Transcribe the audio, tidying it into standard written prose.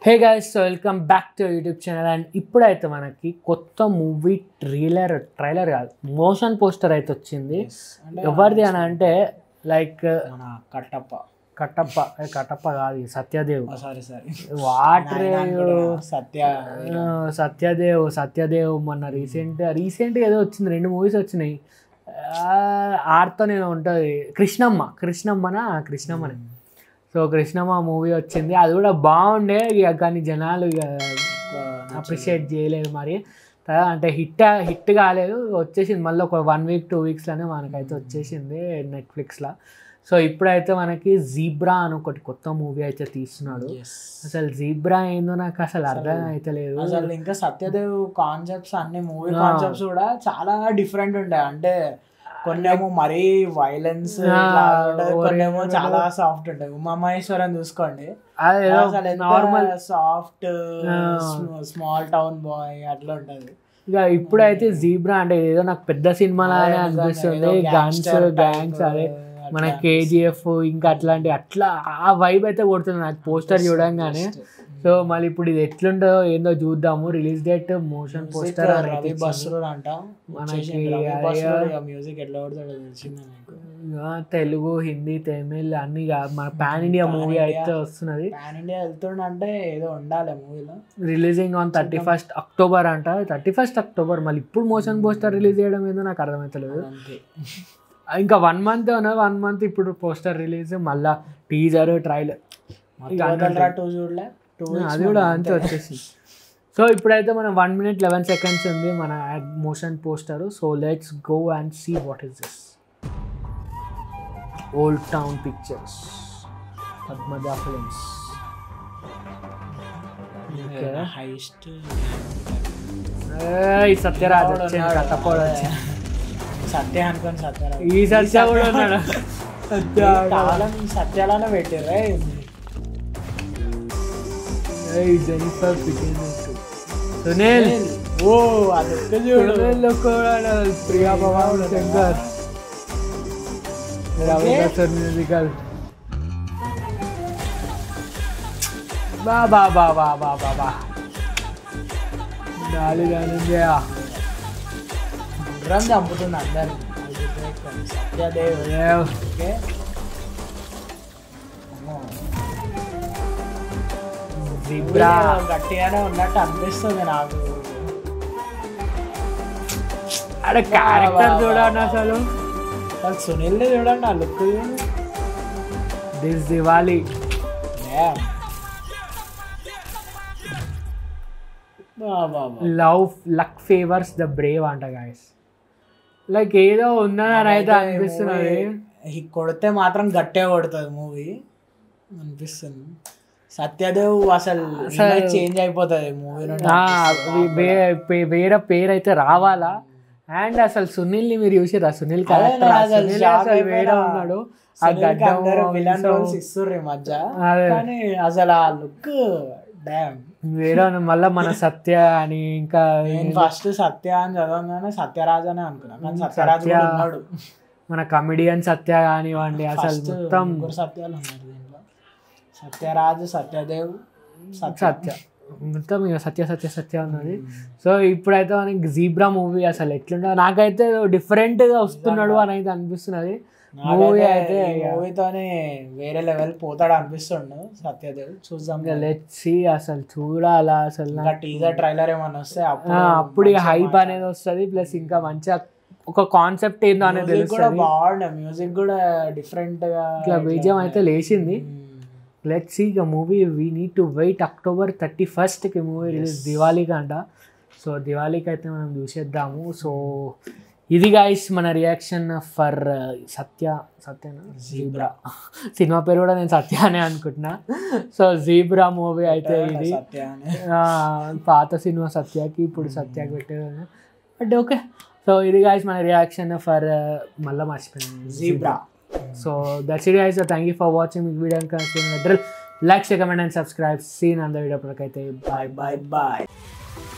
Hey guys, welcome back to YouTube channel. And ఇప్పుడైతే మనకి కొత్త మూవీ ట్రైలర్ కాదు, మోషన్ పోస్టర్ అయితే వచ్చింది. ఎవరిది అని అంటే లైక్ కట్టప్ప కాదు, సత్యదేవ్. సత్యదేవ్ మొన్న రీసెంట్గా ఏదో వచ్చింది, 2 మూవీస్ వచ్చినాయి. ఆర్తో నేను ఉంటుంది కృష్ణమ్మనే. సో కృష్ణమ్మ మూవీ వచ్చింది, అది కూడా బాగుండే. ఇక కానీ జనాలు ఇక అప్రిషియేట్ చేయలేదు మరి, అంటే హిట్ కాలేదు. వచ్చేసింది మళ్ళీ ఒక 1 వీక్ 2 వీక్స్లోనే మనకైతే వచ్చేసింది నెట్ఫ్లిక్స్లో. సో ఇప్పుడైతే మనకి జీబ్రా అని ఒకటి కొత్త మూవీ అయితే తీస్తున్నాడు. అసలు జీబ్రా ఏందో నాకు అసలు అర్థం అయితే లేదు. అసలు ఇంకా సత్యదేవ్ కాన్సెప్ట్స్ అన్ని మూవీ కాన్సెప్ట్స్ కూడా చాలా డిఫరెంట్ ఉంటాయి. అంటే కొన్నేమో మరీ వైలెన్స్, కొన్నేమో చాలా సాఫ్ట్ ఉంటాయి. ఉమామహేశ్వరం చూసుకోండి, normal soft small town boy అట్లా ఉంటది. ఇక ఇప్పుడైతే జీబ్రా అంటే ఏదో నాకు పెద్ద సినిమా లాగానే అనిపిస్తుంది. గ్యాంగ్స్ అదే మన కేజీఎఫ్ ఇంకా అట్లా ఆ వైబ్ అయితే కొడుతుంది నాకు పోస్టర్ చూడంగానే. సో మళ్ళీ ఇప్పుడు ఇది ఎట్లుంటుందో ఏందో చూద్దాము. Release date motion poster Telugu, Hindi, Tamil అన్ని మన పాన్ ఇండియా మూవీ అయితే వస్తున్నది. పాన్ ఇండియా వెళ్తుండే ఏదో ఉండాలి మూవీలో. రిలీజింగ్ ఆన్ 31st అక్టోబర్ అంట. 31st అక్టోబర్ మళ్ళీ ఇప్పుడు మోషన్ పోస్టర్ రిలీజ్ చేయడం ఏందో నాకు అర్థమవుతలేదు. ఇంకా 1 month ఉన్నది, 1 month ఇప్పుడు పోస్టర్ రిలీజ్, మళ్ళా టీజర్, ట్రైలర్, అది కూడా అంతే వచ్చేసింది. సో ఇప్పుడైతే మనం 1 minute 11 seconds ఉంది మన motion poster. So let's go and see what is this. Old town pictures, Padmaja films. Sathyaraj వచ్చింది, కట్టపోడు వచ్చింది. సత్య అనుకోని సత్యరాజ్, ఈ సత్య కూడా ఉన్నాడు. సత్యాలనే పెట్టారా. సునీల్, ఓ అది ప్రియా భవాన్ శంకర్, మ్యూజికల్. బాబా గుర్రం చంపుతుంది అందరు. సత్యదేవ్ గట్టిగానే ఉన్నట్టు అనిపిస్తుంది నాకు. అక్కడ క్యారెక్టర్ చూడండి, అసలు సునీల్ చూడండి, ఆ look. This Diwali luck favours the brave అంట గాయస్. లైక్ ఏదో ఉందని అయితే అనిపిస్తున్నది. కొడితే మాత్రం గట్టిగా కొడుతుంది మూవీ అనిపిస్తుంది. సత్యదేవ్ అసలు చేంజ్ అయిపోతుంది మూవీ, వేరే పేరు అయితే రావాలా. అండ్ అసలు సునీల్ ని మీరు చూసారా? సునీల్ క్యారెక్టర్ వేరే ఉన్నాడు. ఇస్తుర్రు మధ్య, కానీ అసలు ఆ లుక్ వేరే. మళ్ళా మన సత్య అని, ఇంకా ఫస్ట్ సత్య అని చదవగానే సత్యరాజ్ అని అనుకున్నా, కానీ సత్యరాజ్ ఉన్నాడు. మన కమిడియన్ సత్య కానివ్వండి, అసలు మొత్తం సత్యాలు ఉన్నారు దీంట్లో. సత్యరాజ్, సత్యదేవ్, సత్య మొత్తం ఇక సత్య ఉన్నది. సో ఇప్పుడైతే మనకి జీబ్రా మూవీ అసలు ఎట్లుంటో నాకైతే డిఫరెంట్గా వస్తున్నాడు అని అయితే అనిపిస్తున్నది. మూవీ అయితే మూవీతోనే వేరే లెవెల్ పోతాడు అనిపిస్తుండు సత్యదేవ్. చూద్దాం, లెట్స్ సీ. అసలు చూడాలా, అసలు టీజర్ ట్రైలర్ ఏమన్నా వస్తే అప్పుడు ఇక హైప్ అనేది వస్తుంది. ప్లస్ ఇంకా మంచిగా ఒక కాన్సెప్ట్ ఏందో అనేది తెలుస్తుంది. బాగుండే మ్యూజిక్ కూడా డిఫరెంట్ గా, ఇట్లా బీజియం అయితే లేచింది. లెట్స్ సీ ఇక movie. We need to wait October 31st movie release, దివాళీకి అంట. సో దివాళీకి అయితే మనం చూసేద్దాము. సో ఇది గైస్ మన రియాక్షన్ ఫర్ సత్యనా జీబ్రా. సినిమా పేరు కూడా నేను సత్య అనే అనుకుంటున్నా. సో జీబ్రా మూవీ అయితే ఇది. పాత సినిమా సత్యకి, ఇప్పుడు సత్యకి పెట్టేది. But okay. సో ఇది గైస్ మన రియాక్షన్ ఫర్ మళ్ళీ మర్చిపోయాను, zebra. So that's it guys. So thank you for watching this video. Like, share, comment and subscribe. See you in another video. Bye.